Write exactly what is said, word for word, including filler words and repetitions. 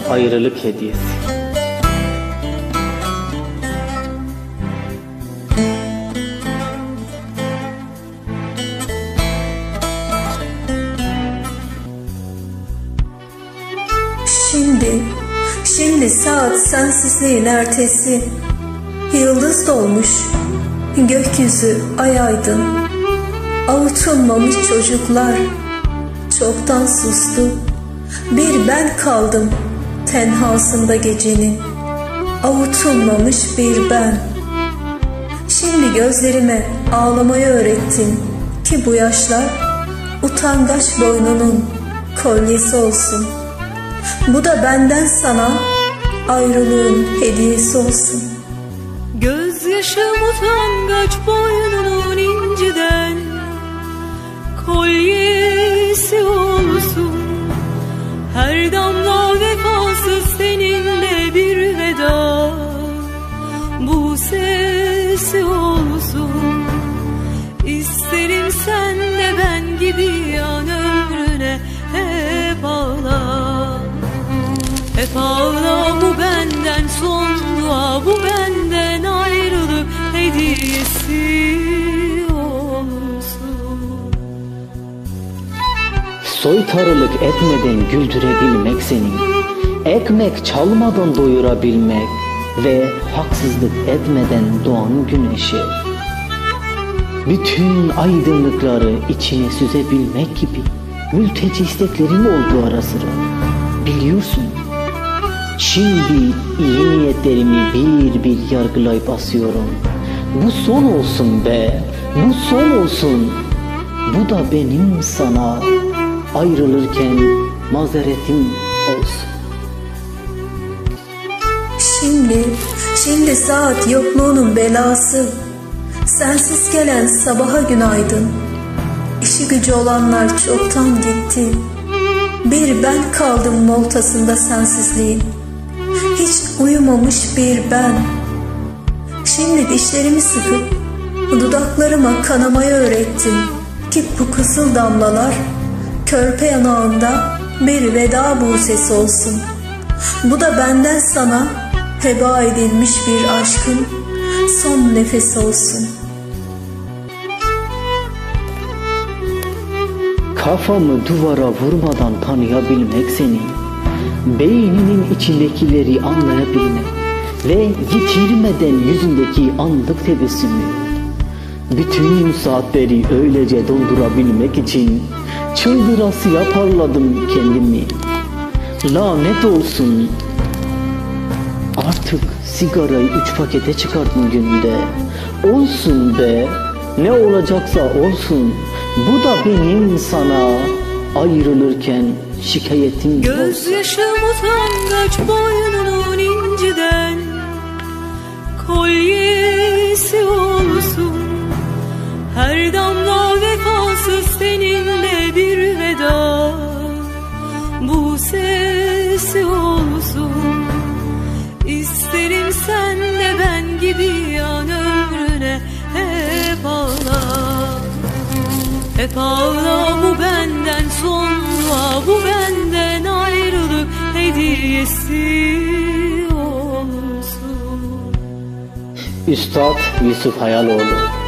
ayrılık hediyesi. Şimdi, şimdi saat sensizliğin ertesi. Yıldız dolmuş, gökyüzü ay aydın. Avutulmamış çocuklar çoktan sustu. Bir ben kaldım tenhasında gecenin. Avutulmamış bir ben. Şimdi gözlerime ağlamayı öğrettin ki bu yaşlar utangaç boynunun kolyesi olsun. Bu da benden sana ayrılığın hediyesi olsun. Gözyaşım utangaç boynunun inciden kolyesi olsun. Her damla vefasız seninle bir veda, bu sesi olsun. İsterim sen de ben gibi yan ömrüne hep ağla. Hep ağla, bu benden son dua, bu benden ayrılık hediyesi olsun. Soytarılık etmeden güldürebilmek seni, ekmek çalmadan doyurabilmek ve haksızlık etmeden doğan güneşe, bütün aydınlıkları içine süzebilmek gibi mülteci isteklerim oldu ara sıra. Biliyorsun, şimdi iyi niyetlerimi bir bir yargılayıp asıyorum. Bu son olsun be, bu son olsun. Bu da benim sana ayrılırken mazeretim olsun. Şimdi, şimdi saat yokluğunun belası. Sensiz gelen sabaha günaydın. İşi gücü olanlar çoktan gitti. Bir ben kaldım voltasında sensizliğin. Hiç uyumamış bir ben. Şimdi dişlerimi sıkıp dudaklarıma kanamayı öğrettim ki bu kızıl damlalar körpe yanağında bir veda buğsesi olsun. Bu da benden sana heba edilmiş bir aşkın son nefesi olsun. Kafamı duvara vurmadan tanıyabilmek seni, beyninin içindekileri anlayabilmek ve yitirmeden yüzündeki anlık tebessümü, bütün saatleri öylece doldurabilmek için çıldırasıya parladım kendimi. Lanet olsun, artık sigarayı üç pakete çıkarttım günde. Olsun be, ne olacaksa olsun. Bu da benim sana ayrılırken şikayetim olsun. Gözyaşım utangaç boynunun inciden kolyesi olsun. Her damla vefasız seninle bir veda, bu sesi olsun. İsterim sen de ben gibi yan ömrüne hep ağla. Hep ağla, bu benden son dua, bu benden ayrılık hediyesi olsun. Üstad Yusuf Hayaloğlu.